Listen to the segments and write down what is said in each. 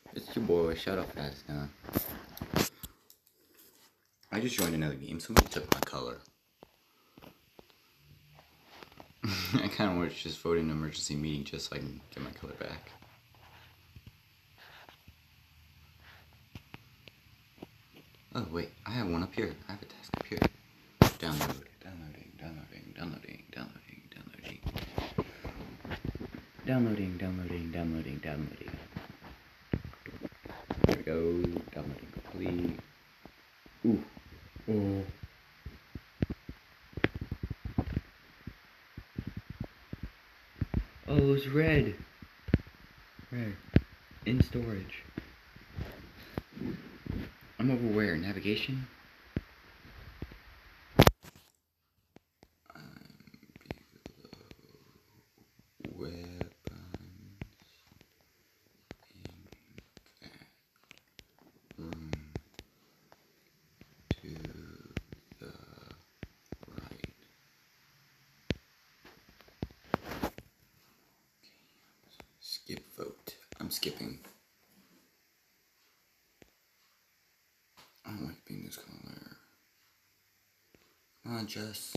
It's your boy, shut up fast now. I just joined another game, somebody took my color. I kinda want to just vote in an emergency meeting just so I can get my color back. Oh wait, I have one up here. I have a task up here. Downloading. There we go. Downloading complete. Ooh. Oh. Oh, it's red. Red. In storage. I'm over where? Navigation? Weapons. Room. To the right. Skip vote. I'm skipping. I don't like being this color. Come on, Jess.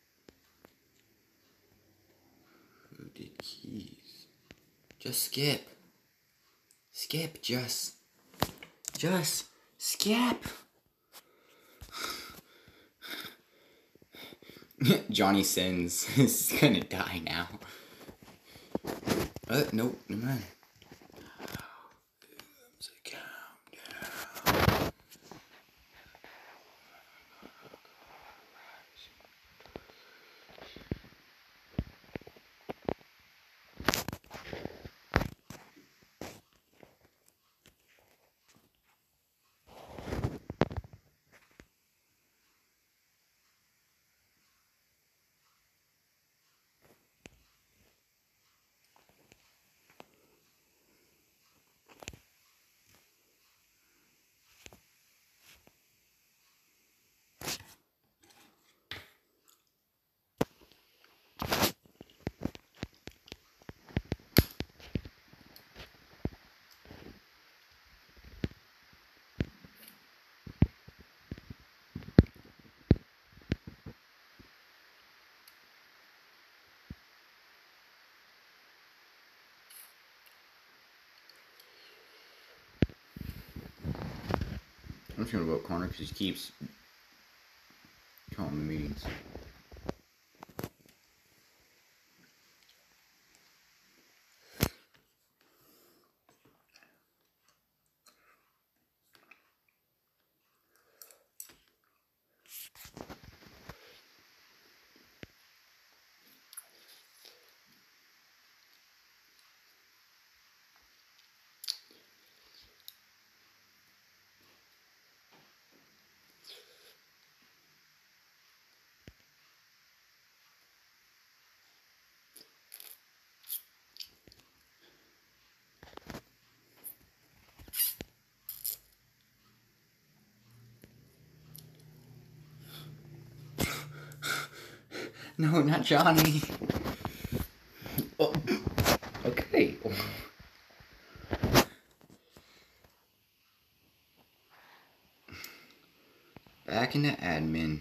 Who did keys? Just skip. Skip, Jess. Just skip. Johnny Sins is gonna die now. Nope, never mind. I'm just gonna vote Connor because he keeps calling the meetings. No, not Johnny. Oh, okay. Back into admin.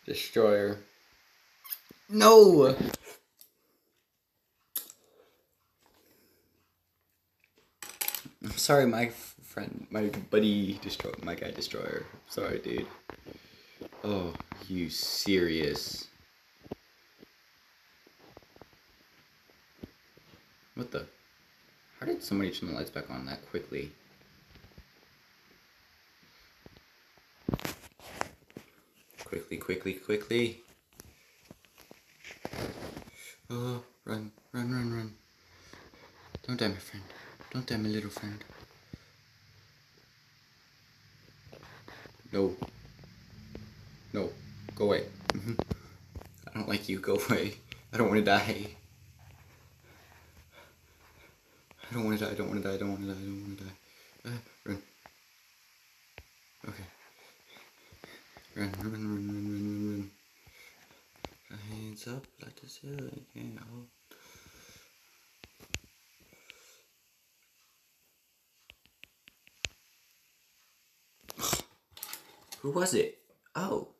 Destroyer. No! I'm sorry, my friend, my buddy, my guy Destroyer. Sorry, dude. Oh, you serious? What the? How did somebody turn the lights back on that quickly? Quickly. Oh, run. Don't die, my friend. Don't die, my little friend. No. Go away. I don't like you. Go away. I don't want to die. I don't want to die. Run. Okay. Run. Hands up like the ceiling. Yeah. Who was it? Oh.